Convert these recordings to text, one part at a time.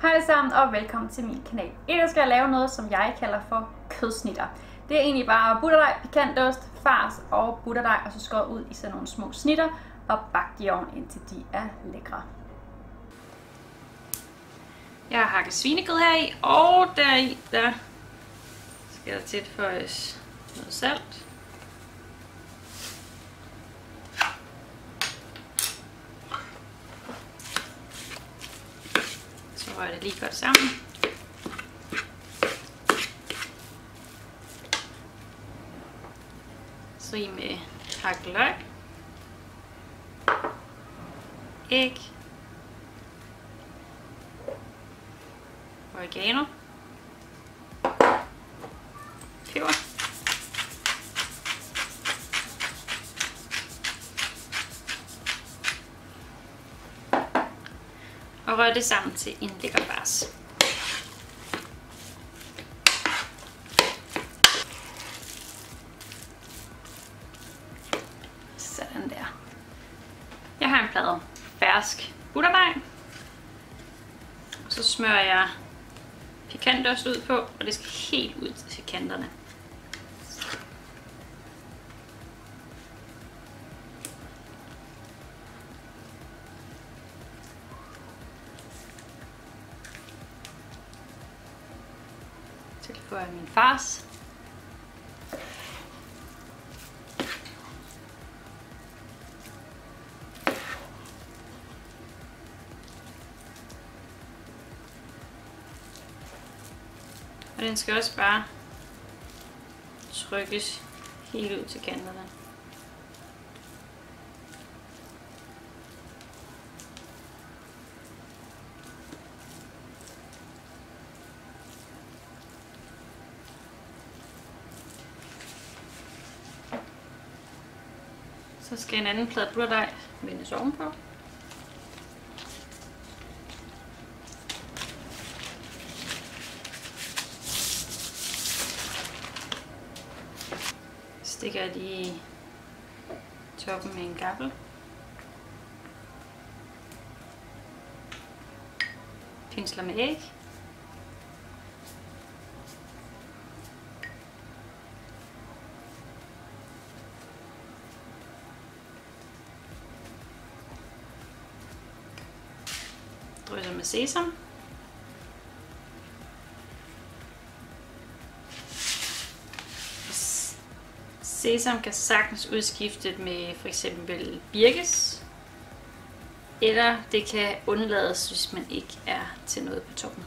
Hej alle sammen og velkommen til min kanal. I dag skal jeg lave noget, som jeg kalder for kødsnitter. Det er egentlig bare butterdej, pikantost, fars og butterdej, og så skåret ud i sådan nogle små snitter og bagt i ovnen, indtil de er lækre. Jeg har hakket svinekød her i, og deri der skal der tilføjes noget salt. Så rører det lige godt sammen. Så i med hakket løg, æg, oregano, peber, og rør det sammen til en lækker fars. Sådan der. Jeg har en plade fersk butterdej, og så smører jeg pikantost ud på, og det skal helt ud til kanterne. Tilføjer jeg min fars. Og den skal også bare trykkes helt ud til kanterne. Så skal en anden plade butterdej vendes ovenpå. Stikker jeg lige i toppen med en gaffel. Pensler med æg. Drysser med sesam. Sesam kan sagtens udskiftes med for eksempel birkes, eller det kan undlades, hvis man ikke er til noget på toppen.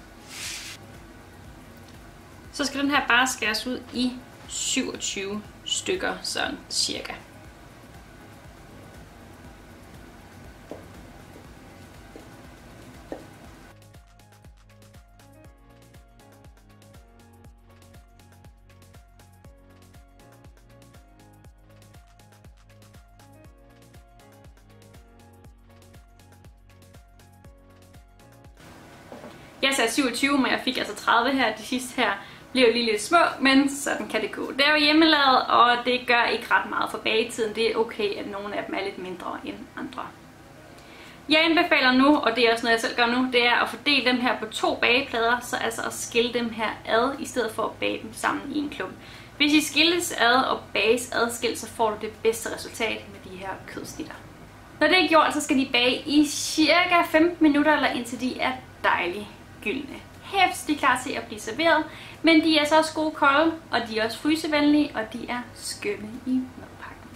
Så skal den her bare skæres ud i 27 stykker, sådan cirka. Jeg sagde 27, men jeg fik altså 30 her. De sidste her bliver jo lige lidt små, men sådan kan det gå. Det er jo hjemmelavet, og det gør ikke ret meget for bagetiden. Det er okay, at nogle af dem er lidt mindre end andre. Jeg anbefaler nu, og det er også noget jeg selv gør nu, det er at fordele dem her på 2 bageplader, så altså at skille dem her ad, i stedet for at bage dem sammen i en klump. Hvis I skilles ad og bages adskilt, så får du det bedste resultat med de her kødsnitter. Når det er gjort, så skal de bage i cirka 15 minutter, eller indtil de er dejlige gyldne. Herefter de er klar til at blive serveret, men de er så også gode kolde, og de er også frysevenlige, og de er skønne i madpakken.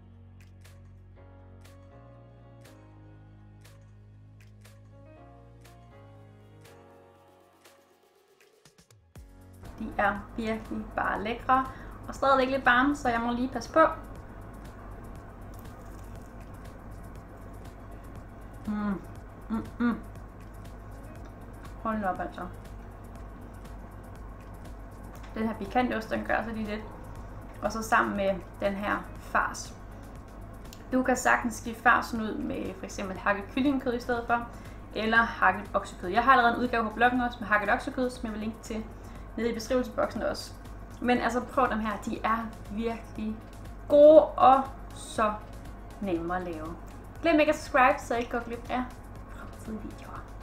De er virkelig bare lækre, og stadigvæk lidt varme, så jeg må lige passe på. Hold op altså. Den her pikantost, den gør så lige lidt. Og så sammen med den her fars. Du kan sagtens skifte farsen ud med for eksempel hakket kyllingekød i stedet for. Eller hakket oksekød. Jeg har allerede en udgave på bloggen også med hakket oksekød, som jeg vil linke til nede i beskrivelsesboksen også. Men altså prøv dem her, de er virkelig gode og så nemme at lave. Glem ikke at subscribe, så I ikke går glip af fremtidige videoer.